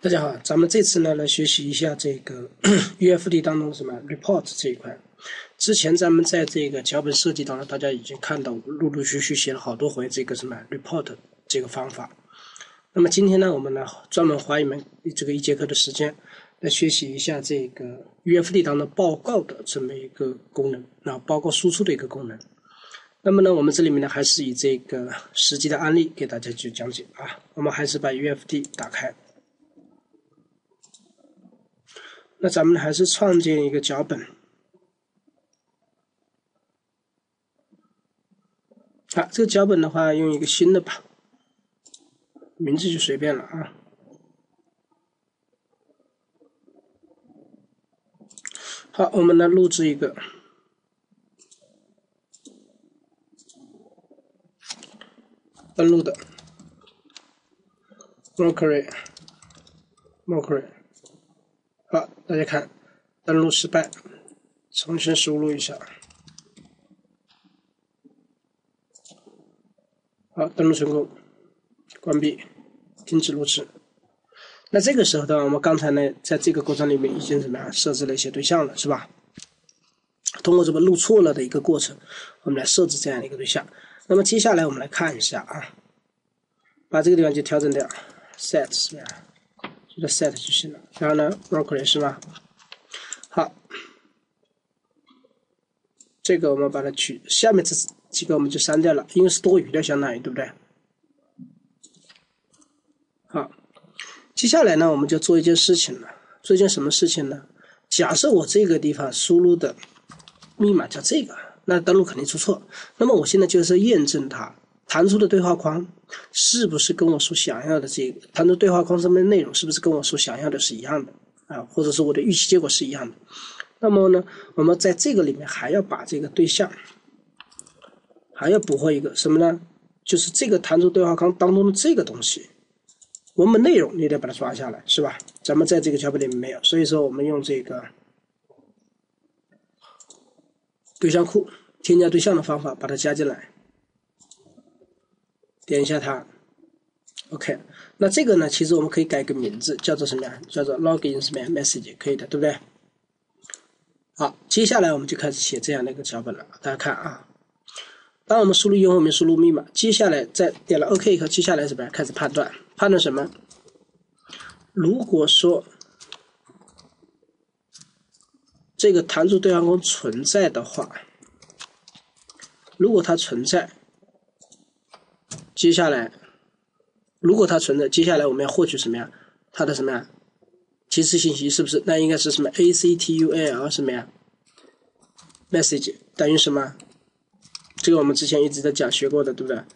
大家好，咱们这次呢来学习一下这个 UFD 当中什么 report 这一块。之前咱们在这个脚本设计当中，大家已经看到陆陆续续写了好多回这个什么 report 这个方法。那么今天呢，我们呢专门花一节课的时间来学习一下这个 UFD 当中报告的这么一个功能，报告输出的一个功能。那么呢，我们这里面呢还是以这个实际的案例给大家去讲解啊。我们还是把 UFD 打开。那咱们还是创建一个脚本。这个脚本的话，用一个新的吧，名字就随便了啊。好，我们来录制一个登录的 Mercury。好，大家看，登录失败，重新输入一下。好，登录成功，关闭，停止录制。那这个时候呢，我们刚才呢，在这个过程里面已经怎么样设置了一些对象了，是吧？通过这个录错了的一个过程，我们来设置这样的一个对象。那么接下来我们来看一下啊，把这个地方就调整掉 ，set 是吧？就 set 就行了。然后呢 ，Mercury 是吧？好，这个我们把它取，下面这几个我们就删掉了，因为是多余的，相当于对不对？好，接下来呢，我们就做一件事情了。做一件什么事情呢？假设我这个地方输入的密码叫这个，那登录肯定出错。那么我现在就是验证它弹出的对话框是不是跟我所想要的这个弹出对话框上面的内容是不是跟我所想要的是一样的啊，或者是我的预期结果是一样的。那么呢，我们在这个里面还要把这个对象还要捕获一个什么呢？就是这个弹出对话框当中的这个东西，文本内容你得把它抓下来，是吧？咱们在这个脚本里面没有，所以说我们用这个对象库添加对象的方法把它加进来。点一下它 ，OK。那这个呢，其实我们可以改个名字，叫做什么呀？叫做 login 什么呀 message 可以的，对不对？好，接下来我们就开始写这样的一个脚本了。大家看啊，当我们输入用户名、输入密码，接下来在点了 OK 以后，接下来什么呀？开始判断什么？如果说这个弹出对话框存在的话，如果它存在。接下来，如果它存在，接下来我们要获取什么呀？它的什么呀？提示信息是不是？那应该是什么 ？ACTUL 什么呀 ？message 等于什么？这个我们之前一直在讲学过的，对不对？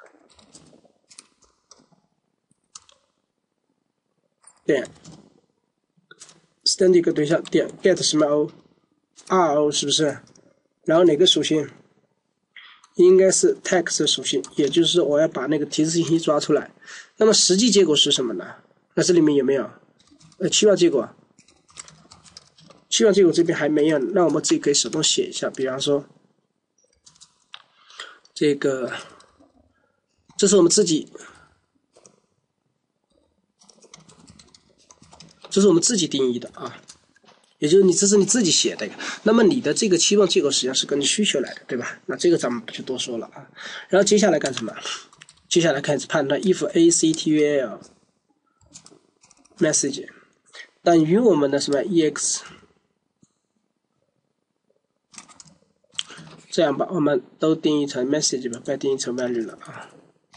点 static 对象点 get 什么 o，RO 是不是？然后哪个属性？应该是 text 属性，也就是说我要把那个提示信息抓出来。那么实际结果是什么呢？那这里面有没有？期望结果这边还没有，那我们自己可以手动写一下。比方说，这个这是我们自己定义的啊。也就是这是你自己写的，那么你的这个期望结果实际上是根据需求来的，对吧？那这个咱们不去多说了啊。然后接下来干什么？接下来开始判断 if ACTUL message 等于我们的什么 EX， 这样吧，我们都定义成 message 吧，不要定义成 value 了啊。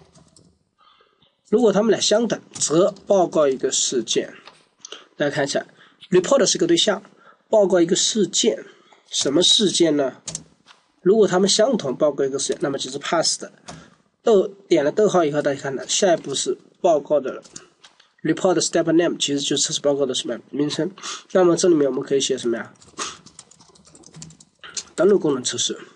如果它们俩相等，则报告一个事件。大家看一下 ，report 是个对象。报告一个事件，什么事件呢？如果它们相同，报告一个事件，那么就是 pass 的。点了逗号以后，大家看到下一步是报告的 report step name， 其实就是测试报告的什么名称。那么这里面我们可以写什么呀？登录功能测试。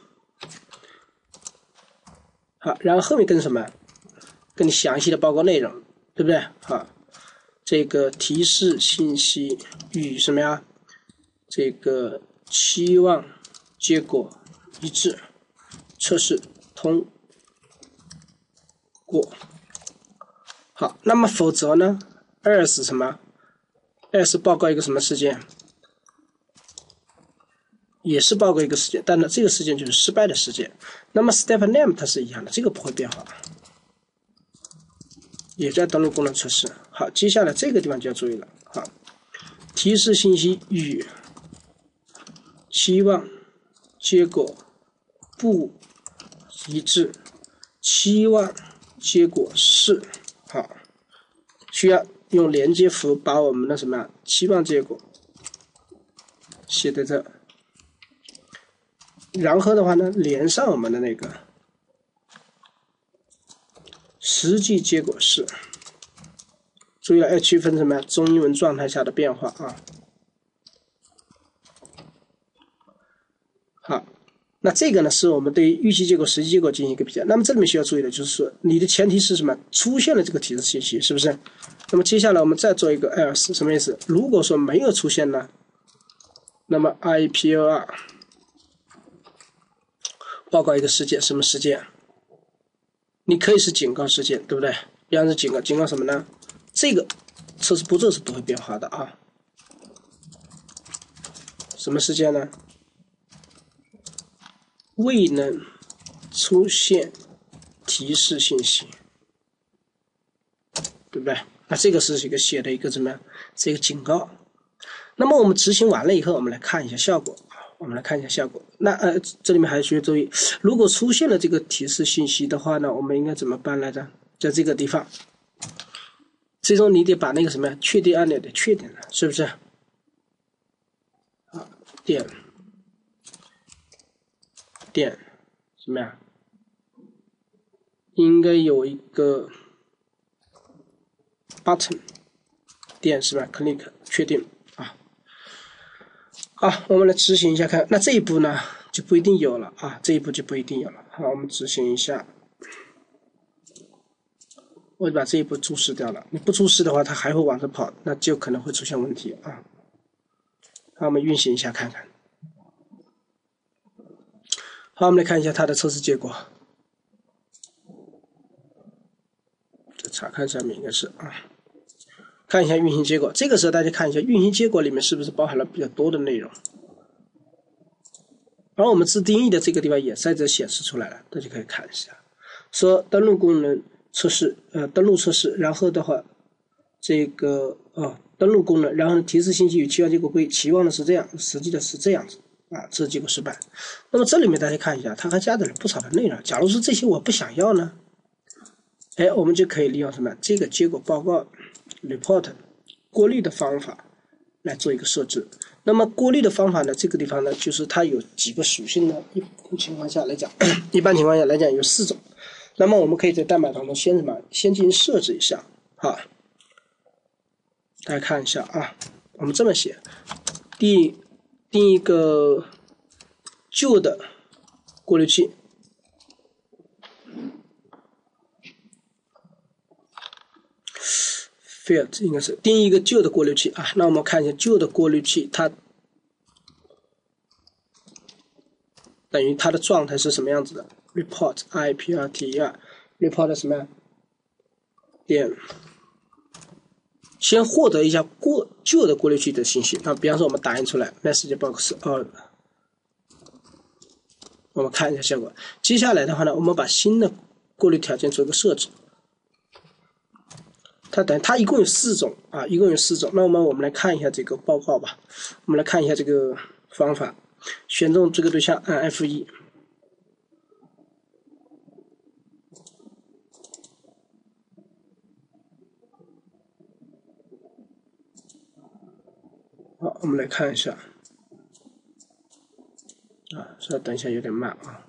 好，然后后面跟什么？跟你详细的报告内容，对不对？好，这个提示信息与什么呀？这个期望结果一致，测试通过。好，那么否则呢？else 什么 ，else 报告一个什么事件，也是报告一个事件，但呢这个事件就是失败的事件。那么 step name 它是一样的，这个不会变化，也在登录功能测试。好，接下来这个地方就要注意了。好，提示信息与期望结果不一致，期望结果是。好，需要用连接符把我们的什么期望结果写在这，然后的话呢，连上我们的那个实际结果是。注意了，要区分什么中英文状态下的变化啊。好，那这个呢是我们对预期结果、实际结果进行一个比较。那么这里面需要注意的就是说，你的前提是什么？出现了这个提示信息，是不是？那么接下来我们再做一个 else， 什么意思？如果说没有出现呢，那么 IPOR 报告一个事件，什么事件？你可以是警告事件，对不对？比方说警告什么呢？这个测试步骤是不会变化的啊。什么事件呢？未能出现提示信息，对不对？那这个是一个写的一个怎么样？这个警告。那么我们执行完了以后，我们来看一下效果。我们来看一下效果。那这里面还需要注意，如果出现了这个提示信息的话呢，我们应该怎么办来着？在这个地方，最终你得把那个什么呀，确定按钮得确定了，是不是？啊，点什么呀？应该有一个 button 点是吧 ？click 确定啊。好，我们来执行一下看。那这一步呢就不一定有了啊，这一步就不一定有了。好，我们执行一下。我就把这一步注释掉了。你不注释的话，它还会往这跑，那就可能会出现问题啊。好，我们运行一下看看。好，我们来看一下它的测试结果。这查看上面应该是啊，看一下运行结果。这个时候大家看一下运行结果里面是不是包含了比较多的内容。而我们自定义的这个地方也在这显示出来了，大家可以看一下。说登录功能测试，登录测试，然后的话，这个登录功能，然后提示信息与期望结果不一，期望的是这样，实际的是这样子啊，这结果失败。那么这里面大家看一下，它还加载了不少的内容。假如是这些我不想要呢，我们就可以利用什么这个结果报告 report 过滤的方法来做一个设置。那么过滤的方法呢，这个地方呢，就是它有几个属性呢？一般情况下来讲有4种。那么我们可以在代码当中先进行设置一下，好，大家看一下啊，我们这么写，定一个旧的过滤器，field 应该是定义一个旧的过滤器啊。那我们看一下旧的过滤器，它等于它的状态是什么样子的 ？report IPRTR report 什么呀？点先获得一下旧的过滤器的信息。那比方说我们打印出来 message box 我们看一下效果。接下来的话呢，我们把新的过滤条件做一个设置。它一共有4种啊，一共有4种。那我们来看一下这个报告吧。我们来看一下这个方法，选中这个对象按 F1。好，我们来看一下啊，稍等一下，有点慢啊。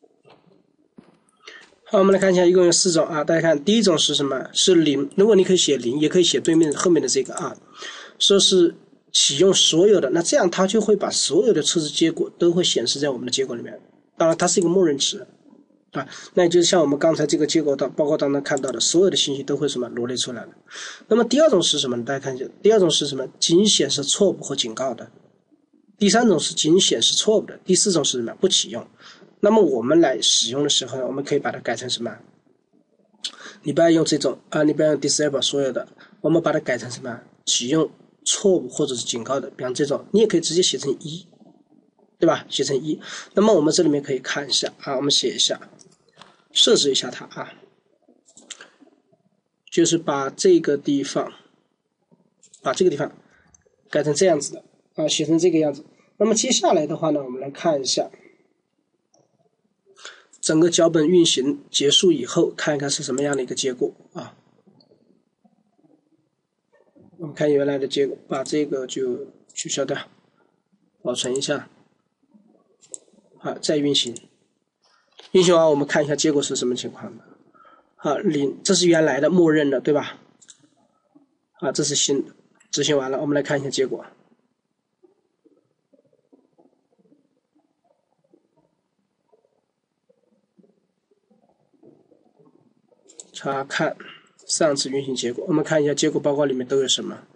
好，我们来看一下，一共有4种啊。大家看，第一种是什么？是0。如果你可以写0，也可以写对面后面的这个啊，说是启用所有的，那这样它就会把所有的测试结果都会显示在我们的结果里面。当然，它是一个默认值啊，那也就是像我们刚才这个结果报告当中看到的，所有的信息都会什么罗列出来了。那么第二种是什么？大家看一下，第二种是什么？仅显示错误和警告的。第3种是仅显示错误的。第4种是什么？不启用。那么我们来使用的时候呢，我们可以把它改成什么？你不要用这种啊，你不要用 disable 所有的，我们把它改成什么？启用错误或者是警告的，比方这种你也可以直接写成1，对吧？写成1。那么我们这里面可以看一下啊，我们写一下，设置一下它啊，就是把这个地方改成这样子的啊，写成这个样子。那么接下来的话呢，我们来看一下整个脚本运行结束以后，看一看是什么样的一个结果啊。我们看原来的结果，把这个就取消掉，保存一下，好，再运行。运行完我们看一下结果是什么情况的。好，0，这是原来的默认的，对吧？啊，这是新的，执行完了，我们来看一下结果。查看上次运行结果，我们看一下结果报告里面都有什么。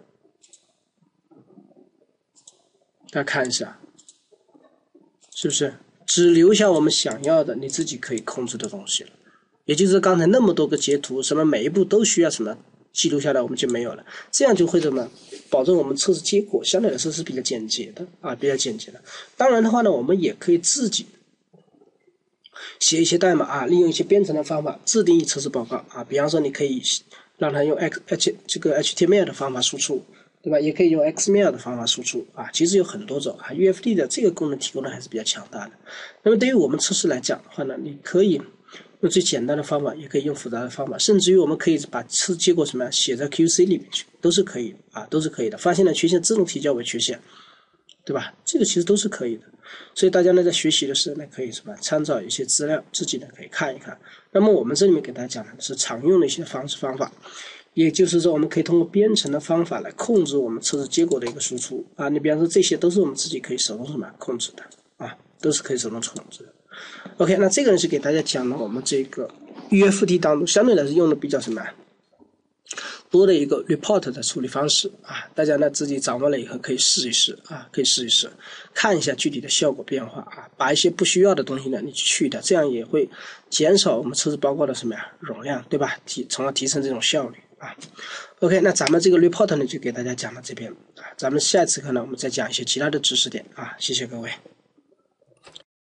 大家看一下，是不是只留下我们想要的你自己可以控制的东西了？也就是刚才那么多个截图，什么每一步都需要什么记录下来，我们就没有了。这样就会怎么保证我们测试结果相对来说是比较简洁的啊，比较简洁的。当然的话呢，我们也可以自己写一些代码啊，利用一些编程的方法自定义测试报告啊。比方说，你可以让它用这个 HTML 的方法输出，对吧？也可以用 XML 的方法输出啊。其实有很多种啊 ，UFD 的这个功能提供的还是比较强大的。那么对于我们测试来讲的话呢，你可以用最简单的方法，也可以用复杂的方法，甚至于我们可以把测试结果什么写在 QC 里面去，都是可以的啊，都是可以的。发现了缺陷自动提交为缺陷，对吧？这个其实都是可以的。所以大家呢在学习的时候呢，可以什么参照一些资料，自己呢可以看一看。那么我们这里面给大家讲的是常用的一些方法，也就是说我们可以通过编程的方法来控制我们测试结果的一个输出啊。你比方说这些都是我们自己可以手动什么控制的啊，都是可以手动控制的。OK， 那这个呢是给大家讲了我们这个 UFT 当中相对来说用的比较什么多的一个 report 的处理方式啊，大家呢自己掌握了以后可以试一试啊，可以试一试，看一下具体的效果变化啊，把一些不需要的东西呢你去掉，这样也会减少我们测试报告的什么容量，对吧？从而提升这种效率啊。OK， 那咱们这个 report 呢就给大家讲到这边啊，咱们下一次课呢我们再讲一些其他的知识点啊，谢谢各位。